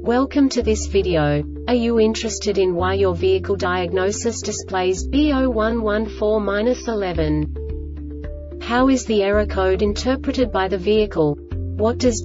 Welcome to this video. Are you interested in why your vehicle diagnosis displays B0114-11? How is the error code interpreted by the vehicle? What does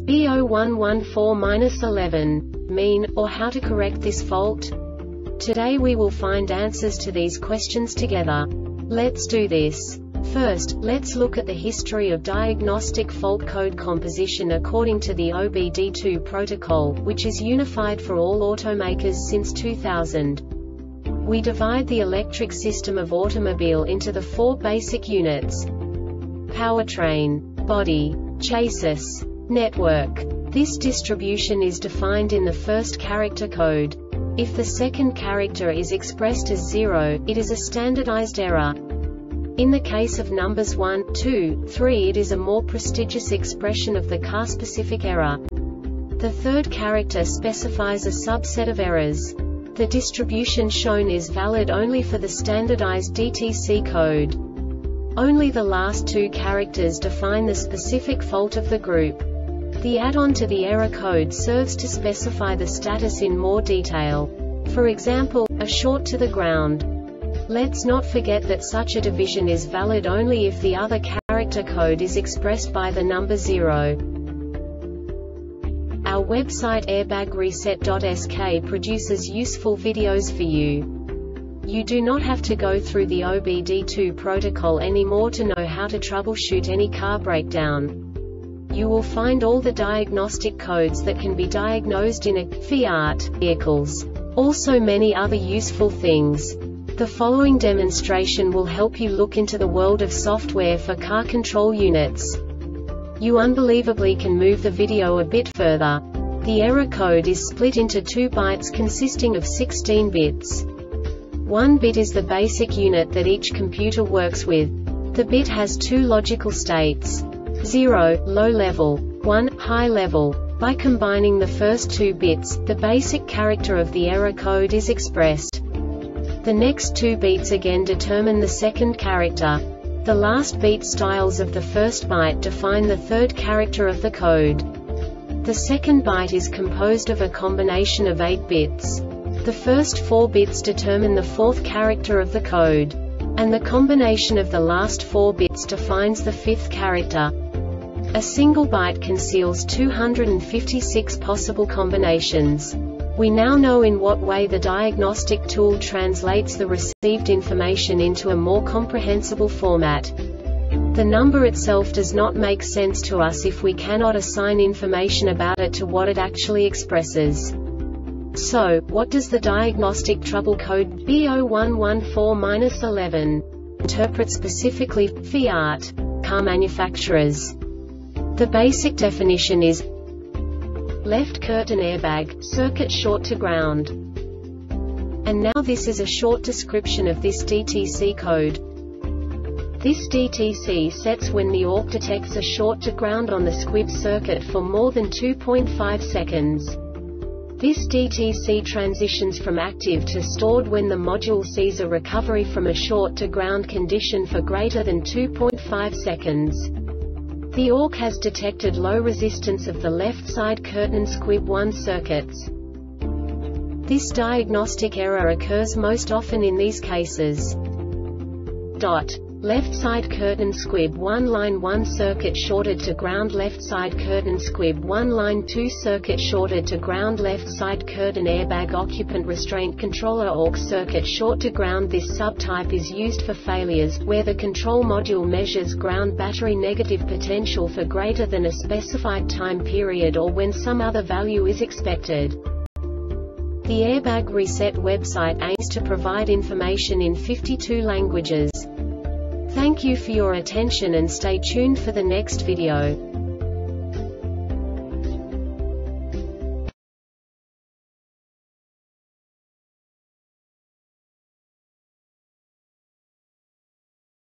B0114-11 mean, or how to correct this fault? Today we will find answers to these questions together. Let's do this. First, let's look at the history of diagnostic fault code composition according to the OBD2 protocol, which is unified for all automakers since 2000. We divide the electric system of automobile into the four basic units: powertrain, body, chassis, network. This distribution is defined in the first character code. If the second character is expressed as 0, it is a standardized error. In the case of numbers 1, 2, 3, it is a more prestigious expression of the car-specific error. The third character specifies a subset of errors. The distribution shown is valid only for the standardized DTC code. Only the last two characters define the specific fault of the group. The add-on to the error code serves to specify the status in more detail. For example, a short to the ground. Let's not forget that such a division is valid only if the other character code is expressed by the number 0. Our website airbagreset.sk produces useful videos for you. You do not have to go through the OBD2 protocol anymore to know how to troubleshoot any car breakdown. You will find all the diagnostic codes that can be diagnosed in a Fiat vehicles. Also many other useful things. The following demonstration will help you look into the world of software for car control units. You unbelievably can move the video a bit further. The error code is split into 2 bytes consisting of 16 bits. 1 bit is the basic unit that each computer works with. The bit has 2 logical states: 0, low level, 1, high level. By combining the first 2 bits, the basic character of the error code is expressed. The next 2 beats again determine the second character. The last beat styles of the first byte define the third character of the code. The second byte is composed of a combination of 8 bits. The first 4 bits determine the fourth character of the code. And the combination of the last 4 bits defines the fifth character. A single byte conceals 256 possible combinations. We now know in what way the diagnostic tool translates the received information into a more comprehensible format. The number itself does not make sense to us if we cannot assign information about it to what it actually expresses. So, what does the diagnostic trouble code B0114-11 interpret specifically for Fiat car manufacturers? The basic definition is left curtain airbag, circuit short to ground. And now this is a short description of this DTC code. This DTC sets when the AUX detects a short to ground on the squib circuit for more than 2.5 seconds. This DTC transitions from active to stored when the module sees a recovery from a short to ground condition for greater than 2.5 seconds. The AUX has detected low resistance of the left side curtain squib 1 circuits. This diagnostic error occurs most often in these cases. Left side curtain squib 1 line 1 circuit shorted to ground, left side curtain squib 1 line 2 circuit shorted to ground, left side curtain airbag occupant restraint controller AUX circuit short to ground. This subtype is used for failures where the control module measures ground battery negative potential for greater than a specified time period or when some other value is expected. The Airbag Reset website aims to provide information in 52 languages. Thank you for your attention and stay tuned for the next video.